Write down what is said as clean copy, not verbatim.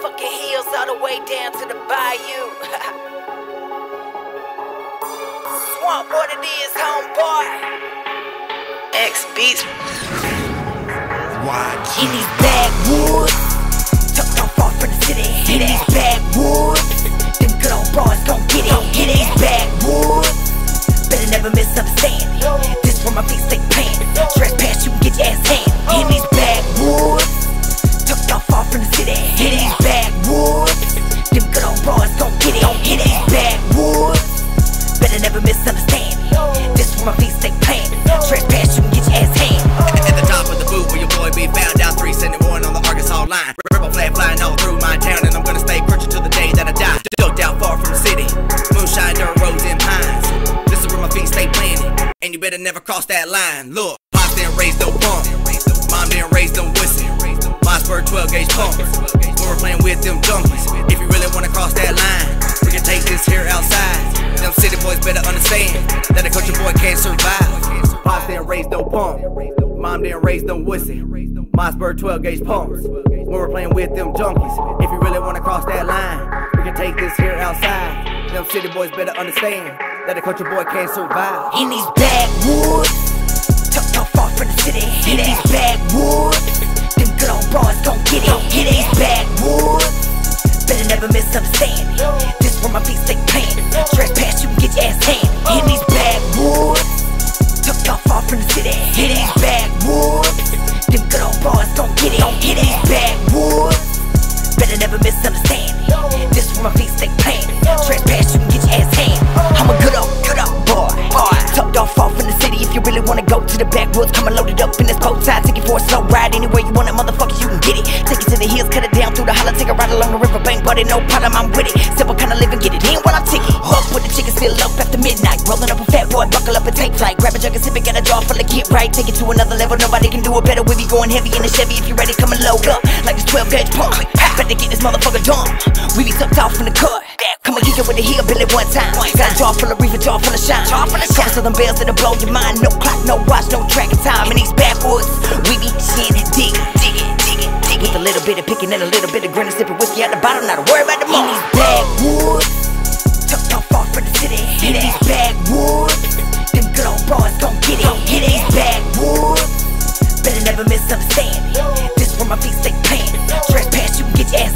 motherfucking heels all the way down to the bayou. Swamp what it is, homeboy. X Beats. In these backwoods, tucked off far from the city. In these backwoods, them good old boys gon' get it. In these backwoods, better never misunderstand. This where my feet stay planted. Trespass, you can get your ass handed. In these backwoods, tucked off far from the city. In these backwoods, them good old boys gon' get it. In these backwoods, better never misunderstand. This where my feet stay planted. Trespass, you can get your ass handed. At the top of the boot where your boy be found out 371 on the Arkansas line. Rebel flag flying all through my town, and I'm gonna stay crunching till the day that I die. Ducked out far from the city, moonshine, dirt roads, and pines. This is where my feet stay planted, and you better never cross that line. Look, pops didn't raise no pump, mom didn't raise no whistle. My spur 12 gauge pump, when we're playing with them junkies. If you really wanna cross that line, we can take this here outside. Them city boys better understand that a country boy can't survive. Pops didn't raise no pump, mom didn't raise no whistle. My spur 12 gauge pumps, when we're playing with them junkies. If you really wanna cross that line, we can take this here outside. Them city boys better understand that a country boy can't survive. In these backwoods, tucked off far from the city. In these backwoods, them good old boys gon' get it. In these backwoods, better never misunderstand. This where my feet stay planted. Trespass, you can get your ass handed. In these backwoods, tucked off far from the city. In these backwoods, them good old boys gon' get it. In these backwoods, better never misunderstand. This where my feet stay planted. Trespass, you can get your ass handed. I'm a good old boy. Tucked off far from the city. If you really wanna go to the backwoods, come and load it up in this boat side. Take it for a slow ride. Anywhere you want it, motherfucker, you can get it. Take it to the hills, cut it down through the holler. Take a ride along the riverbank, buddy, no problem, I'm with it. Simple kind of living, get it in while I'm ticking. Up with the chicken, still up after midnight. Rolling up a fat boy, buckle up and take flight. Grab a jug and sip it, get a jar full of get right. Take it to another level, nobody can do it better. We be going heavy in the Chevy. If you ready, come and load up like this 12 gauge pump. Better get this motherfucker done. We be tucked off from the cut. Come and kick it with the hillbilly one time. Got a jar full of reefer, jar full of shine. Couple southern bells that'll blow your mind. No clock, no watch, no tracking time. In these backwoods, we be shit, dig it. With a little bit of picking and a little bit of grinning, sipping whiskey at the bottom, not to worry about the money. In these backwoods, tucked off far from the city. In these backwoods, them good old boys gon' get it. In these backwoods, better never misunderstand. This where my feet stay planted. Trespass, you can get your ass